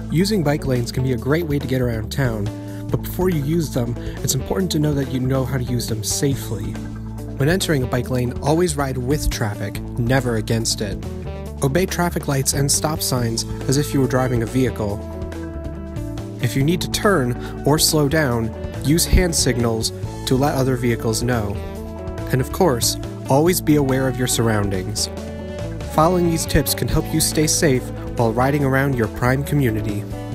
Using bike lanes can be a great way to get around town, but before you use them, it's important to know that you know how to use them safely. When entering a bike lane, always ride with traffic, never against it. Obey traffic lights and stop signs as if you were driving a vehicle. If you need to turn or slow down, use hand signals to let other vehicles know. And of course, always be aware of your surroundings. Following these tips can help you stay safe while riding around your prime community.